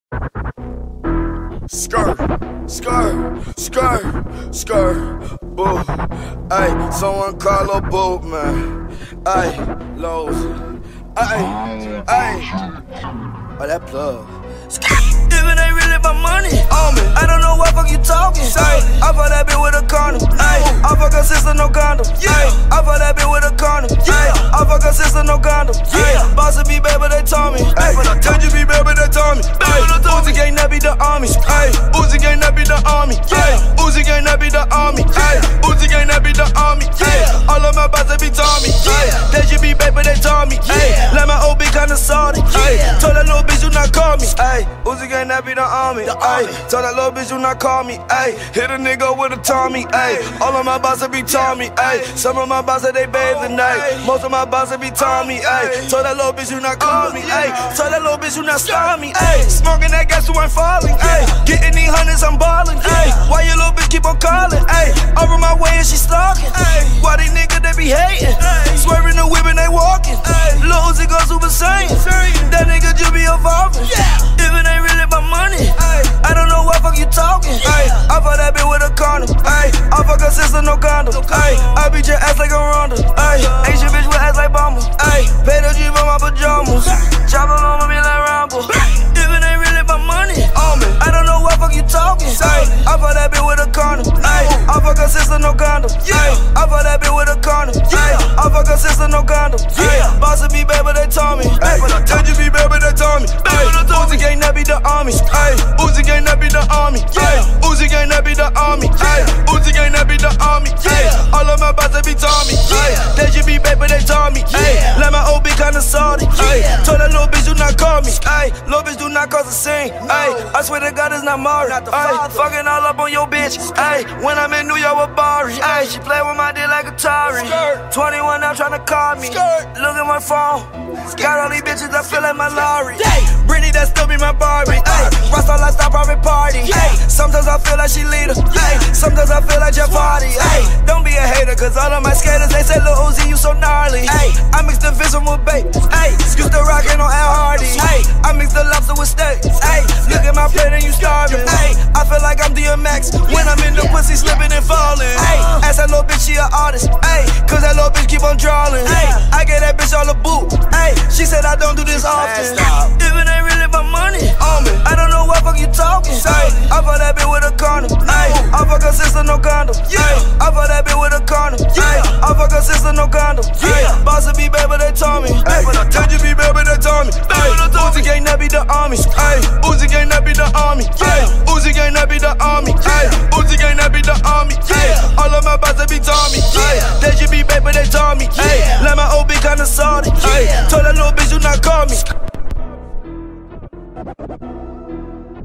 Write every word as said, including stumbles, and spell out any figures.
Skirt, skirt, skirt, skirt, boo. Ay, someone call a boo, man. Ay, Lowe's. Ay, ay. Oh, that plug. If it ain't really my money, on me. I don't know what fuck you talking. Ay, I fuck that bitch with a condom. Ay, I fuck her sister, no condom. Ay, I fuck that bitch with a condom. Ay, I fuck her sister, no condom. Ay, boss be baby, they told me. Ay, told you be baby, they told me. Ay, Uzi gang, that be the army. Ay, Uzi gang, that be the army. Ay, Uzi gang, that be the army. Ay, Uzi gang, that be the army. Ay, all of my boss they be told me. Ay, that you be baby, they told me. Ay, let my old bitch kinda salty. Ay, told that little bitch you not call me. Ay, Uzi gang, that be the army. Ay, told that little bitch you not call me. Ay, hit a nigga with a Tommy. Ay, all of my bosses be Tommy. Ay, some of my bosses they bathe the night. Most of my bosses be Tommy. Ay, told that little bitch you not call me. Ay, told that little bitch you not stop me. Ay, smoking that gas so I'm falling. Ay, getting these hundreds I'm balling. Ay, why your little bitch keep on calling? Ay, over my way and she stalking. Ay, why these niggas they be hating? Ay, swerving the whip and they walking. Ay, Lil Uzi go super saiyan. That nigga just be evolving. Yeah. If it ain't really my money, ay, I don't know what fuck you talking. Ay, I fuck that bitch with a condom. Ay, I fuck her sister, no condom. Ay, I beat your ass like a Ronda. Ay, Asian bitch with ass like Bama. Ay, pay the G for my pajamas. Chop it on me like Rambo. If it ain't really my money, on me, I don't know what fuck you talking. Ay, I fuck that bitch with a condom. Ay, I fuck her sister, no condom. Ay, I fuck that bitch with a condom. Ay, I fuck her sister, no condom. Ay, boss be baby, they told me. Ay, tell you be baby, they told me. Ay, Uzi gang, that be the army. Ay, Uzi gang, that be the army. Ay, Uzi gang, that be the army. Ay, Uzi gang, that be the army. Ay, all of my boss they be told me. Ay, that you be baby, they told me. Ay, let my old bitch kinda salty. Ay, told that little bitch do not call me. Ay, little bitch do not cause a scene. Ay, I swear to God it's not Mari. Ay, fucking all up on your bitch. Ay, when I'm in New York with Bari. Ay, she play with my dick like Atari. twenty-one now tryna call me. Look at my phone. Got all these bitches I feel like my Lari. Britney that still be my Barbie. Ay, Rasta lifestyle private party. Ay, sometimes I feel like she leader. Ay, sometimes I feel like Jeff Hardy. Ay, don't be a hater cause all of my skaters they say Lil Uzi you so gnarly. Ay, I mix the vision with bait. Ay, used to rockin' on Al Hardy. Ay, I mix the lobster with steak. Ay, look at my plate and you starving. Ay, I feel like I'm D M X when I'm in the pussy slipping and falling. Ay, ask that little bitch she an artist. Ay, cause that little bitch keep on drawing. Ay, I get that bitch all the boot. Ay, she said I don't do this often. If it ain't really my money, on me, I don't know what fuck you talking. Ay, I fuck that bitch with a condom. Ay, I fuck her sister, no condom. Ay, I fuck that bitch with a condom. Ay, I fuck her sister, no condom. Ay, boss be baby, they told me. Ay, tell you be baby, they told me. Ay, Uzi gang, that be the army. Ay, Uzi gang, that be the army. Ay, Uzi gang, that be the army. Ay, Uzi gang, that be the army. Ay, all of my boss they be told me. Ay, that you be baby, they told me. Ay, let my old bitch kinda salty. Ay, told that little bitch you not call me.